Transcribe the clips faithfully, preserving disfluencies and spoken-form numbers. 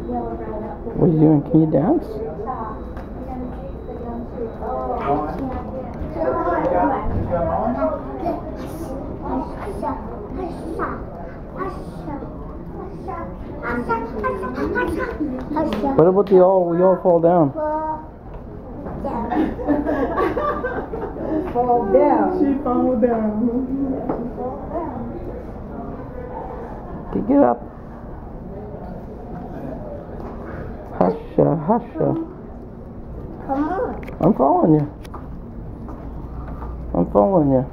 What are you doing? Can you dance? What about the all? We all fall down. Fall down. She fall down. Okay, get up. Husha, Husha. Come on. I'm following you. I'm following you.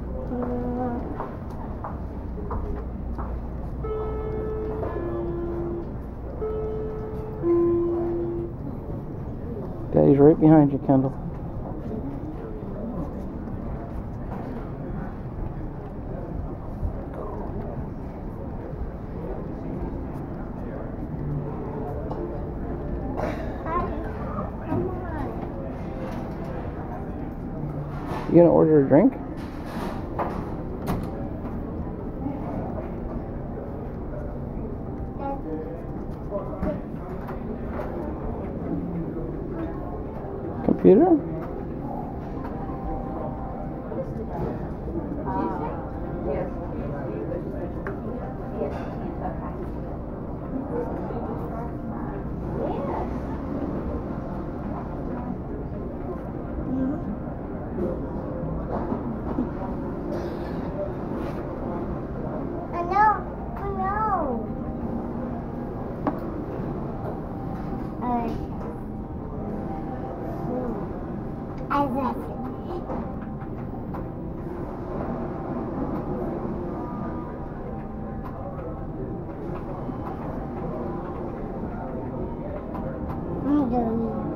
Daddy's right behind you, Kendall. You gonna order a drink? Computer? I love it. I'm doing it.